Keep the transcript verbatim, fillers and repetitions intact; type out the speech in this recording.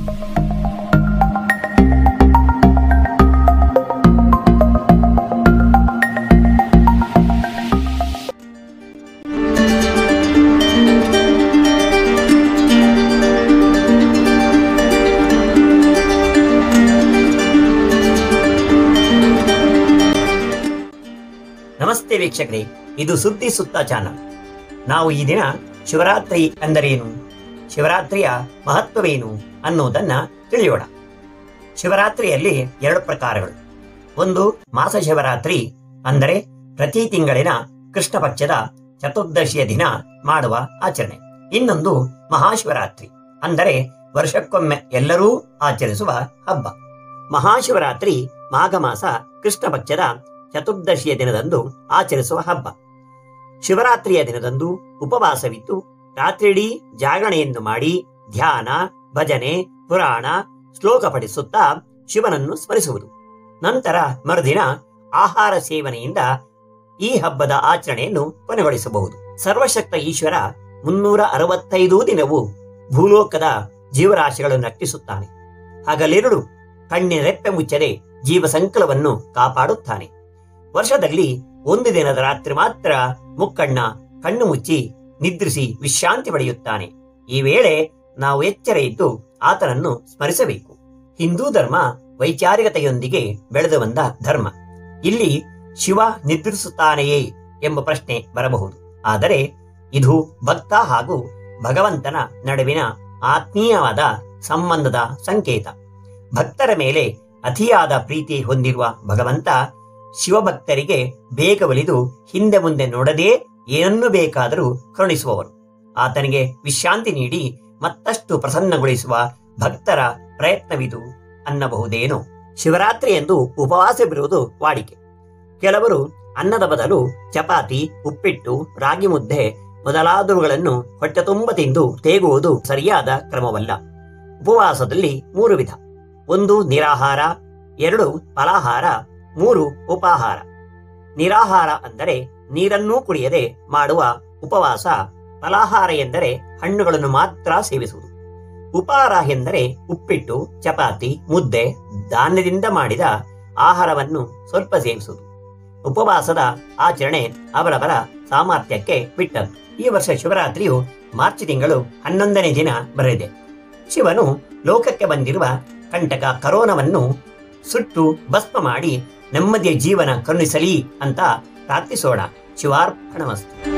ನಮಸ್ತೆ ವೀಕ್ಷಕರೇ, ಇದು ಸುದ್ದಿ ಸುತ್ತ ಚಾನಲ್. ನಾವು ಈ ದಿನ ಶಿವರಾತ್ರಿ ಅಂದರೇನು, ಶಿವರಾತ್ರಿಯ ಮಹತ್ವವೇನು ಅನ್ನೋದನ್ನ ತಿಳಿಯೋಣ. ಶಿವರಾತ್ರಿಯಲ್ಲಿ ಎರಡು ಪ್ರಕಾರಗಳು. ಒಂದು ಮಾಸ ಶಿವರಾತ್ರಿ, ಅಂದರೆ ಪ್ರತಿ ತಿಂಗಳಿನ ಕೃಷ್ಣ ಪಕ್ಷದ ಚತುರ್ದಶಿಯ ದಿನ ಮಾಡುವ ಆಚರಣೆ. ಇನ್ನೊಂದು ಮಹಾಶಿವರಾತ್ರಿ, ಅಂದರೆ ವರ್ಷಕ್ಕೊಮ್ಮೆ ಎಲ್ಲರೂ ಆಚರಿಸುವ ಹಬ್ಬ. ಮಹಾಶಿವರಾತ್ರಿ ಮಾಘ ಮಾಸ ಕೃಷ್ಣ ಪಕ್ಷದ ಚತುರ್ದಶಿಯ ದಿನದಂದು ಆಚರಿಸುವ ಹಬ್ಬ. ಶಿವರಾತ್ರಿಯ ದಿನದಂದು ಉಪವಾಸವಿದ್ದು ರಾತ್ರಿಡೀ ಜಾಗರಣೆಯನ್ನು ಮಾಡಿ ಧ್ಯಾನ, ಭಜನೆ, ಪುರಾಣ, ಶ್ಲೋಕ ಪಠಿಸುತ್ತಾ ಶಿವನನ್ನು ಸ್ಮರಿಸುವುದು. ನಂತರ ಮರುದಿನ ಆಹಾರ ಸೇವನೆಯಿಂದ ಈ ಹಬ್ಬದ ಆಚರಣೆಯನ್ನು ಕೊನೆಗೊಳಿಸಬಹುದು. ಸರ್ವಶಕ್ತ ಈಶ್ವರ ಮುನ್ನೂರ ಅರವತ್ತೈದು ದಿನವೂ ಭೂಲೋಕದ ಜೀವರಾಶಿಗಳನ್ನು ರಕ್ಷಿಸುತ್ತಾನೆ. ಹಗಲಿರುಳು ಕಣ್ಣಿನ ರೆಪ್ಪೆ ಮುಚ್ಚದೆ ಜೀವ ಸಂಕಲವನ್ನು ಕಾಪಾಡುತ್ತಾನೆ. ವರ್ಷದಲ್ಲಿ ಒಂದು ದಿನದ ರಾತ್ರಿ ಮಾತ್ರ ಮುಕ್ಕಣ್ಣ ಕಣ್ಣು ಮುಚ್ಚಿ ನಿದ್ರಿಸಿ ವಿಶ್ರಾಂತಿ ಪಡೆಯುತ್ತಾನೆ. ಈ ವೇಳೆ ನಾವು ಎಚ್ಚರ ಇದ್ದು ಆತನನ್ನು ಸ್ಮರಿಸಬೇಕು. ಹಿಂದೂ ಧರ್ಮ ವೈಚಾರಿಕತೆಯೊಂದಿಗೆ ಬೆಳೆದು ಬಂದ ಧರ್ಮ. ಇಲ್ಲಿ ಶಿವ ನಿದ್ರಿಸುತ್ತಾನೆಯೇ ಎಂಬ ಪ್ರಶ್ನೆ ಬರಬಹುದು. ಆದರೆ ಇದು ಭಕ್ತ ಹಾಗೂ ಭಗವಂತನ ನಡುವಿನ ಆತ್ಮೀಯವಾದ ಸಂಬಂಧದ ಸಂಕೇತ. ಭಕ್ತರ ಮೇಲೆ ಅತಿಯಾದ ಪ್ರೀತಿ ಹೊಂದಿರುವ ಭಗವಂತ ಶಿವಭಕ್ತರಿಗೆ ಬೇಗ ಒಲಿದು ಹಿಂದೆ ಮುಂದೆ ನೋಡದೆ ಏನನ್ನು ಬೇಕಾದರೂ ಕರುಣಿಸುವವರು. ಆತನಿಗೆ ವಿಶ್ರಾಂತಿ ನೀಡಿ ಮತ್ತಷ್ಟು ಪ್ರಸನ್ನಗೊಳಿಸುವ ಭಕ್ತರ ಪ್ರಯತ್ನವಿದು ಅನ್ನಬಹುದೇನೋ. ಶಿವರಾತ್ರಿ ಎಂದು ಉಪವಾಸ ಬಿರುವುದು ವಾಡಿಕೆ. ಕೆಲವರು ಅನ್ನದ ಬದಲು ಚಪಾತಿ, ಉಪ್ಪಿಟ್ಟು, ರಾಗಿ ಮುದ್ದೆ ಮೊದಲಾದವುಗಳನ್ನು ಹೊಟ್ಟೆ ತುಂಬ ತಿಂದು ತೇಗುವುದು ಸರಿಯಾದ ಕ್ರಮವಲ್ಲ. ಉಪವಾಸದಲ್ಲಿ ಮೂರು ವಿಧ. ಒಂದು ನಿರಾಹಾರ, ಎರಡು ಫಲಾಹಾರ, ಮೂರು ಉಪಾಹಾರ. ನಿರಾಹಾರ ಅಂದರೆ ನೀರನ್ನೂ ಕುಡಿಯದೆ ಮಾಡುವ ಉಪವಾಸ. ಫಲಾಹಾರ ಎಂದರೆ ಹಣ್ಣುಗಳನ್ನು ಮಾತ್ರ ಸೇವಿಸುವುದು. ಉಪಾಹಾರ ಎಂದರೆ ಉಪ್ಪಿಟ್ಟು, ಚಪಾತಿ, ಮುದ್ದೆ, ಧಾನ್ಯದಿಂದ ಮಾಡಿದ ಆಹಾರವನ್ನು ಸ್ವಲ್ಪ ಸೇವಿಸುವುದು. ಉಪವಾಸದ ಆಚರಣೆ ಅವರವರ ಸಾಮರ್ಥ್ಯಕ್ಕೆ ಬಿಟ್ಟದ್ದು. ಈ ವರ್ಷ ಶಿವರಾತ್ರಿಯು ಮಾರ್ಚ್ ತಿಂಗಳು ಹನ್ನೊಂದನೇ ದಿನ ಬರಲಿದೆ. ಶಿವನು ಲೋಕಕ್ಕೆ ಬಂದಿರುವ ಕಂಟಕ ಕರೋನವನ್ನು ಸುಟ್ಟು ಭಸ್ಮ ಮಾಡಿ ನೆಮ್ಮದಿಯ ಜೀವನ ಕರುಣಿಸಲಿ ಅಂತ ಪ್ರಾರ್ಥಿಸೋಣ. ಶಿವಾರ್ಪಣಮಸ್ತು.